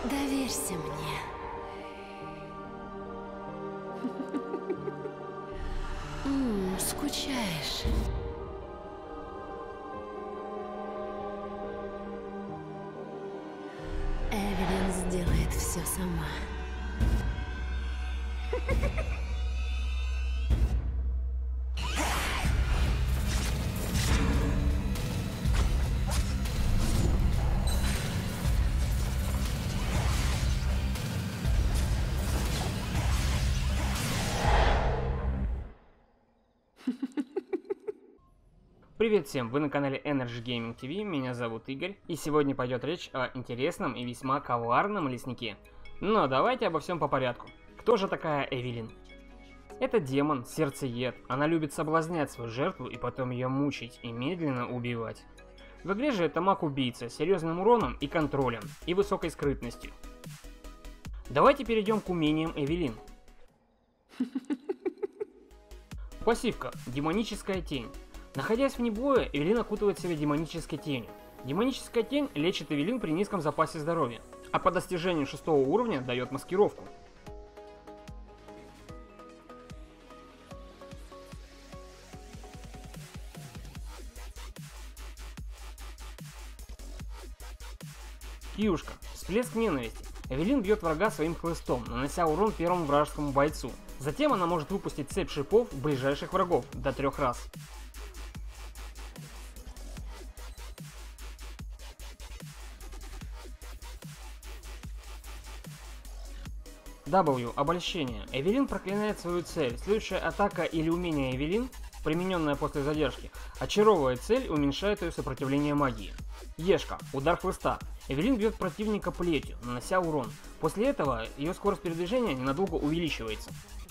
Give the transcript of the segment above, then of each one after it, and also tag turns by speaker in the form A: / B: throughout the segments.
A: Доверься мне. Скучаешь. Эвелин сделает все сама.
B: Привет всем, вы на канале Energy Gaming TV, меня зовут Игорь, и сегодня пойдет речь о интересном и весьма коварном леснике. Но давайте обо всем по порядку. Кто же такая Эвелин? Это демон, сердцеед, она любит соблазнять свою жертву и потом ее мучить и медленно убивать. В игре же это маг-убийца с серьезным уроном и контролем, и высокой скрытностью. Давайте перейдем к умениям Эвелин. Пассивка – демоническая тень. Находясь вне боя, Эвелин окутывает себя демонической тенью. Демоническая тень лечит Эвелин при низком запасе здоровья, а по достижению 6 уровня дает маскировку. Кьюшка. Всплеск ненависти. Эвелин бьет врага своим хлыстом, нанося урон первому вражескому бойцу. Затем она может выпустить цепь шипов в ближайших врагов до 3 раз. W. Обольщение. Эвелин проклинает свою цель. Следующая атака или умение Эвелин, примененная после задержки, очаровывает цель и уменьшает ее сопротивление магии. Ешка. Удар хлыста. Эвелин бьет противника плетью, нанося урон. После этого ее скорость передвижения ненадолго увеличивается.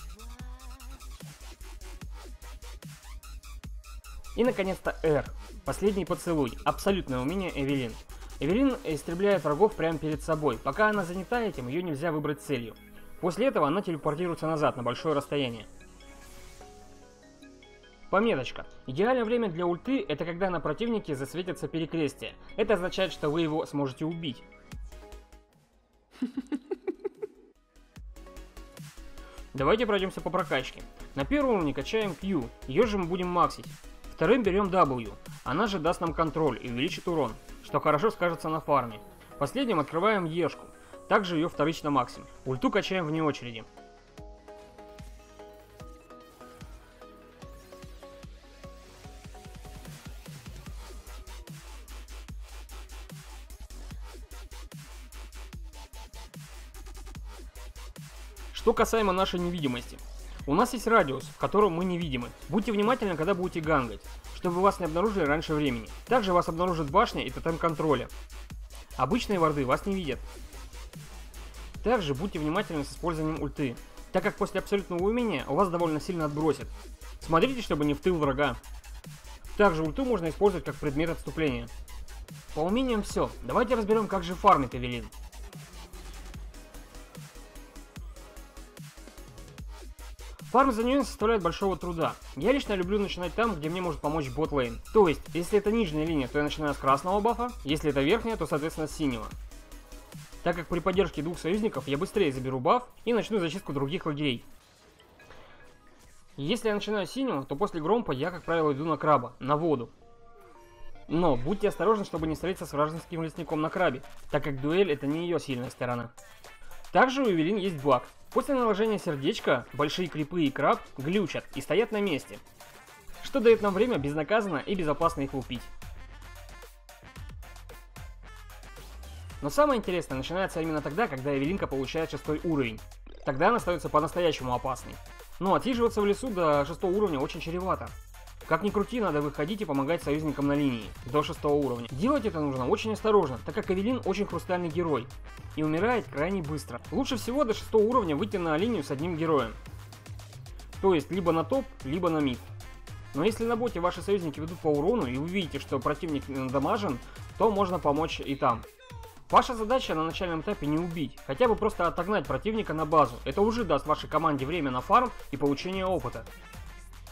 B: И наконец-то R. Последний поцелуй. Абсолютное умение Эвелин. Эвелин истребляет врагов прямо перед собой. Пока она занята этим, ее нельзя выбрать целью. После этого она телепортируется назад на большое расстояние. Пометочка. Идеальное время для ульты — это когда на противнике засветятся перекрестия. Это означает, что вы его сможете убить. Давайте пройдемся по прокачке. На первом уровне качаем Q, ее же мы будем максить. Вторым берем W, она же даст нам контроль и увеличит урон, что хорошо скажется на фарме. Последним открываем Ешку, также ее вторично максим. Ульту качаем вне очереди. Что касаемо нашей невидимости. У нас есть радиус, в котором мы невидимы. Будьте внимательны, когда будете гангать, чтобы вас не обнаружили раньше времени. Также вас обнаружит башня и тотем контроля. Обычные варды вас не видят. Также будьте внимательны с использованием ульты, так как после абсолютного умения у вас довольно сильно отбросит. Смотрите, чтобы не в тыл врага. Также ульту можно использовать как предмет отступления. По умениям все. Давайте разберем, как же фармит Эвелин. Фарм за нее не составляет большого труда. Я лично люблю начинать там, где мне может помочь бот-лейн. То есть, если это нижняя линия, то я начинаю с красного бафа, если это верхняя, то соответственно с синего. Так как при поддержке двух союзников я быстрее заберу баф и начну зачистку других лагерей. Если я начинаю с синего, то после громпа я, как правило, иду на краба, на воду. Но будьте осторожны, чтобы не встретиться с вражеским лесником на крабе, так как дуэль это не ее сильная сторона. Также у Эвелин есть баг. После наложения сердечка, большие крипы и краб глючат и стоят на месте, что дает нам время безнаказанно и безопасно их лупить. Но самое интересное начинается именно тогда, когда Эвелинка получает 6 уровень. Тогда она становится по-настоящему опасной. Но отсиживаться в лесу до 6 уровня очень чревато. Как ни крути, надо выходить и помогать союзникам на линии до 6 уровня. Делать это нужно очень осторожно, так как Эвелин очень хрустальный герой и умирает крайне быстро. Лучше всего до 6 уровня выйти на линию с одним героем. То есть либо на топ, либо на мид. Но если на боте ваши союзники ведут по урону и вы видите, что противник надамажен, то можно помочь и там. Ваша задача на начальном этапе не убить, хотя бы просто отогнать противника на базу. Это уже даст вашей команде время на фарм и получение опыта.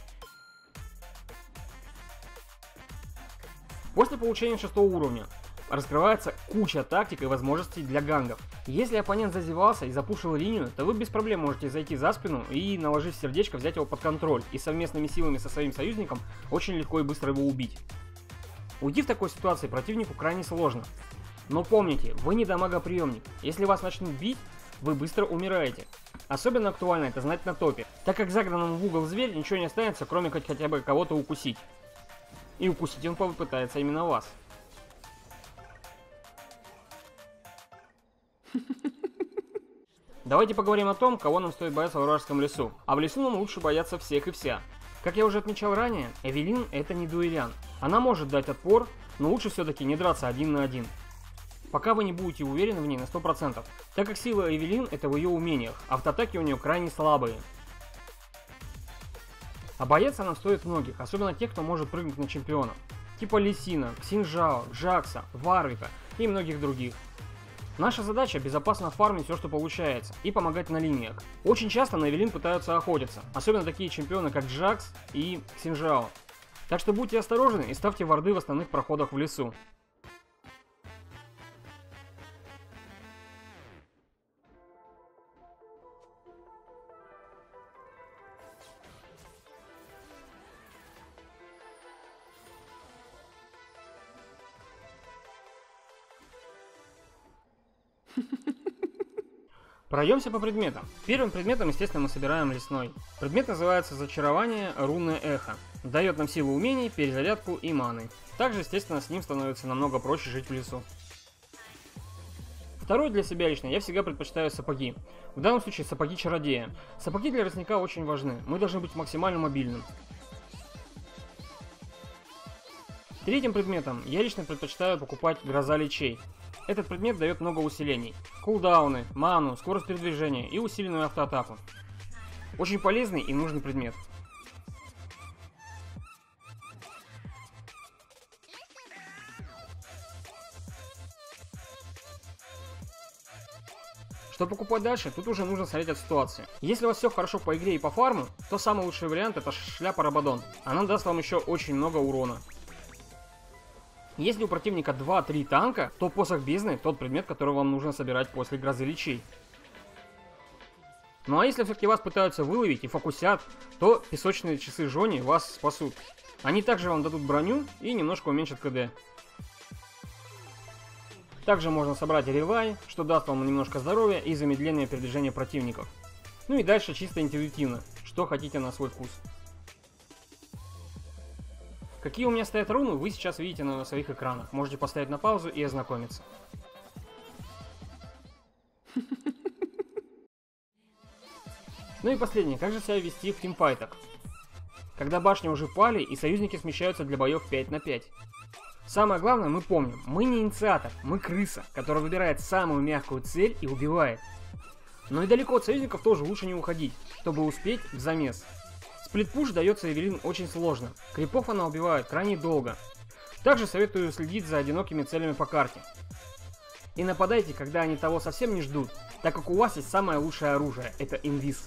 B: После получения 6 уровня раскрывается куча тактик и возможностей для гангов. Если оппонент зазевался и запушил линию, то вы без проблем можете зайти за спину и, наложив сердечко, взять его под контроль и совместными силами со своим союзником очень легко и быстро его убить. Уйти в такой ситуации противнику крайне сложно. Но помните, вы не дамагоприемник. Если вас начнут бить, вы быстро умираете. Особенно актуально это знать на топе, так как загнанному в угол зверь ничего не останется, кроме как хотя бы кого-то укусить. И укусить он попытается именно вас. Давайте поговорим о том, кого нам стоит бояться в вражеском лесу. А в лесу нам лучше бояться всех и вся. Как я уже отмечал ранее, Эвелин это не дуэлян. Она может дать отпор, но лучше все-таки не драться один на один. Пока вы не будете уверены в ней на 100%, так как сила Эвелин это в ее умениях, автоатаки у нее крайне слабые. А бояться нам стоит многих, особенно тех, кто может прыгнуть на чемпионов. Типа Лисина, Ксинжао, Джакса, Варвика и многих других. Наша задача безопасно фармить все, что получается, и помогать на линиях. Очень часто на Эвелин пытаются охотиться, особенно такие чемпионы как Джакс и Ксинжао. Так что будьте осторожны и ставьте варды в основных проходах в лесу. Пройдемся по предметам. Первым предметом, естественно, мы собираем лесной. Предмет называется Зачарование Рунное Эхо. Дает нам силу умений, перезарядку и маны. Также, естественно, с ним становится намного проще жить в лесу. Второй для себя лично я всегда предпочитаю сапоги. В данном случае сапоги чародея. Сапоги для лесника очень важны. Мы должны быть максимально мобильным. Третьим предметом я лично предпочитаю покупать Гроза Личей. Этот предмет дает много усилений. Кулдауны, ману, скорость передвижения и усиленную автоатаку. Очень полезный и нужный предмет. Что покупать дальше, тут уже нужно смотреть от ситуации. Если у вас все хорошо по игре и по фарму, то самый лучший вариант это шляпа Рабадон. Она даст вам еще очень много урона. Если у противника 2-3 танка, то посох бездны тот предмет, который вам нужно собирать после Грозы Личей. Ну а если все-таки вас пытаются выловить и фокусят, то песочные часы Жони вас спасут. Они также вам дадут броню и немножко уменьшат КД. Также можно собрать ревай, что даст вам немножко здоровья и замедление передвижения противников. Ну и дальше чисто интуитивно, что хотите на свой вкус. Какие у меня стоят руны, вы сейчас видите на своих экранах. Можете поставить на паузу и ознакомиться. Ну и последнее, как же себя вести в тимфайтах? Когда башни уже пали и союзники смещаются для боев 5 на 5. Самое главное, мы помним, мы не инициатор, мы крыса, которая выбирает самую мягкую цель и убивает. Но и далеко от союзников тоже лучше не уходить, чтобы успеть в замес. Сплитпуш дается Эвелин очень сложно, крипов она убивает крайне долго. Также советую следить за одинокими целями по карте. И нападайте, когда они того совсем не ждут, так как у вас есть самое лучшее оружие, это инвиз.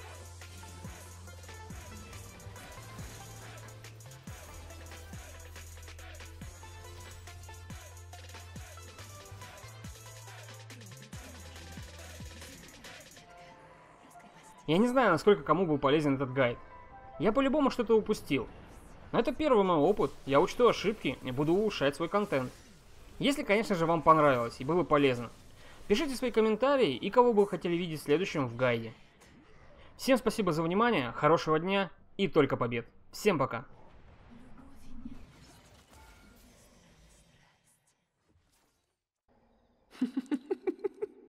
B: Я не знаю, насколько кому был полезен этот гайд. Я по-любому что-то упустил. Но это первый мой опыт, я учту ошибки и буду улучшать свой контент. Если, конечно же, вам понравилось и было полезно. Пишите свои комментарии и кого бы вы хотели видеть следующим в гайде. Всем спасибо за внимание, хорошего дня и только побед. Всем пока.
A: Любовь.